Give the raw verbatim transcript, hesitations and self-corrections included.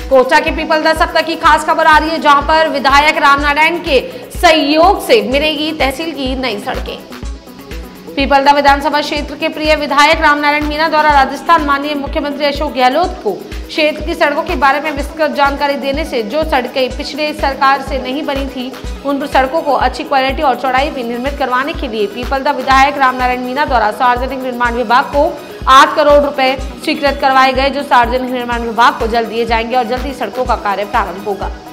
कोटा के पीपलदा सप्ताह की खास खबर आ रही है, जहां पर विधायक रामनारायण के सहयोग से मिलेगी तहसील की नई सड़कें। पीपलदा विधानसभा क्षेत्र के प्रिय विधायक रामनारायण मीणा द्वारा राजस्थान माननीय मुख्यमंत्री अशोक गहलोत को क्षेत्र की सड़कों के बारे में विस्तृत जानकारी देने से जो सड़कें पिछले सरकार से नहीं बनी थी, उन सड़कों को अच्छी क्वालिटी और चौड़ाई भी निर्मित करवाने के लिए पीपलदा विधायक रामनारायण मीणा द्वारा सार्वजनिक निर्माण विभाग को आठ करोड़ रुपए स्वीकृत करवाए गए, जो सार्वजनिक निर्माण विभाग को जल्द दिए जाएंगे और जल्द ही सड़कों का कार्य प्रारंभ होगा।